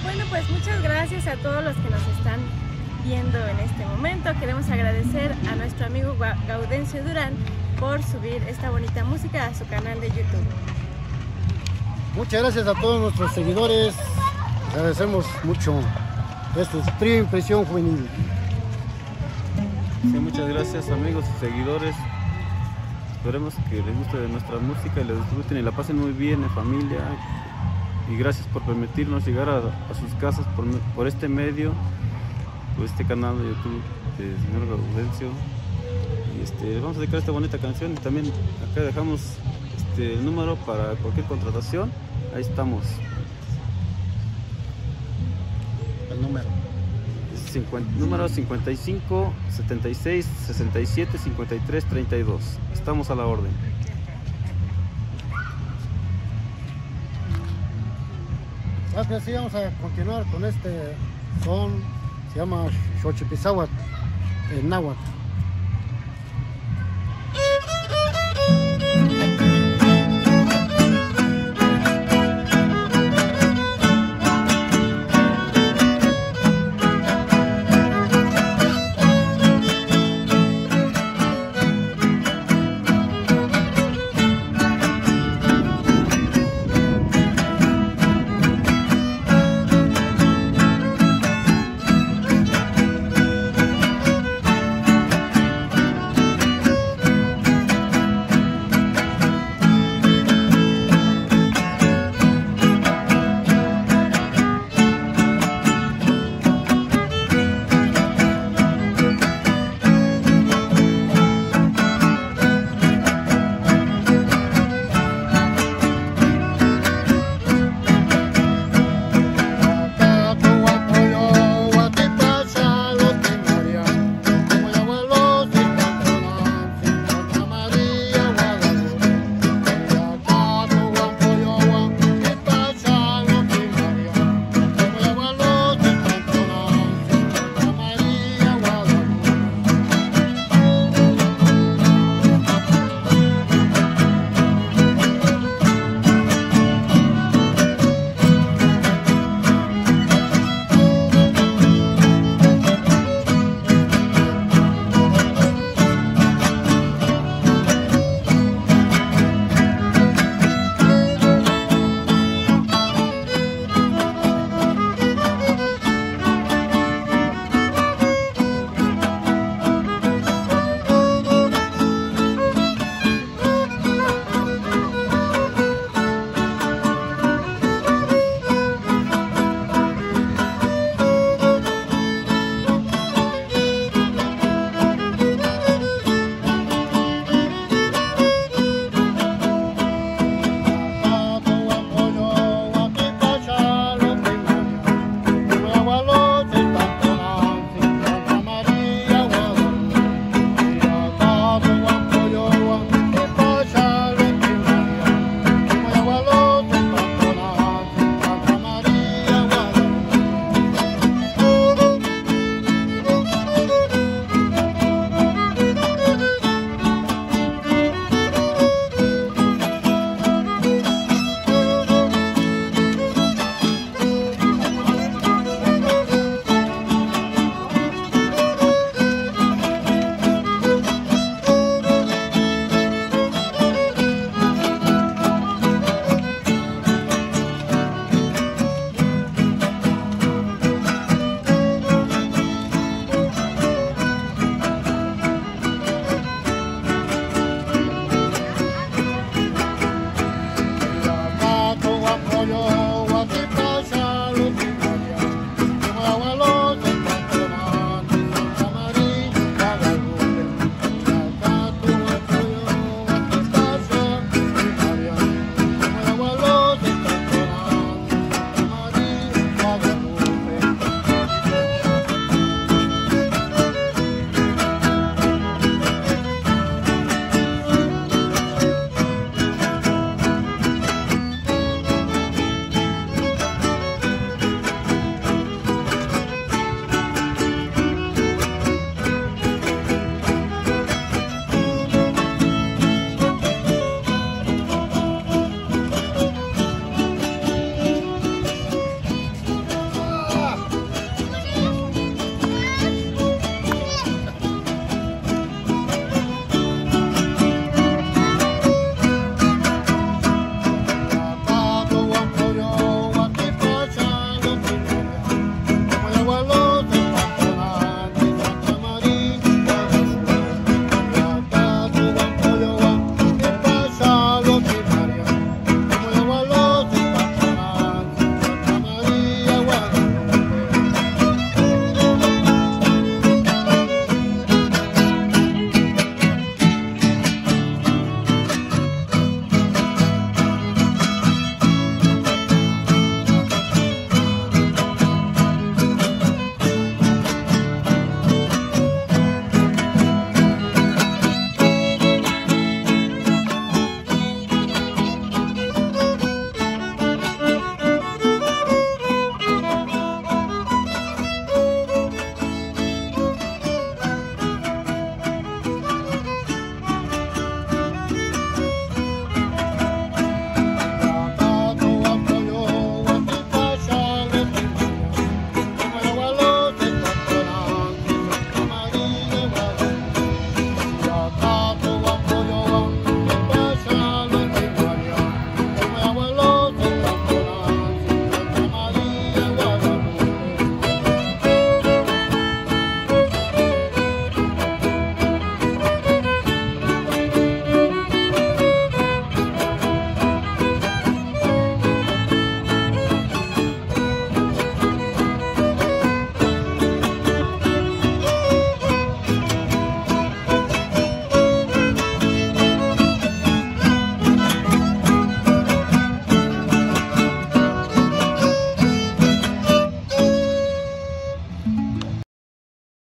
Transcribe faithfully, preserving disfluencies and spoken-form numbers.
Bueno, pues muchas gracias a todos los que nos están viendo en este momento. Queremos agradecer a nuestro amigo Gaudencio Durán por subir esta bonita música a su canal de YouTube. Muchas gracias a todos nuestros seguidores. Agradecemos mucho este trío Impresión Juvenil. Sí, muchas gracias amigos y seguidores. Esperemos que les guste de nuestra música y la disfruten y la pasen muy bien en familia. Y gracias por permitirnos llegar a, a sus casas por, por este medio, por este canal de YouTube del señor Gaudencio. Y este, vamos a dedicar esta bonita canción y también acá dejamos este, el número para cualquier contratación. Ahí estamos. El número. cincuenta, número cincuenta y cinco, setenta y seis, sesenta y siete, cincuenta y tres, treinta y dos. Estamos a la orden. Gracias, sí, vamos a continuar con este son, se llama Xochipizáhuatl en náhuatl.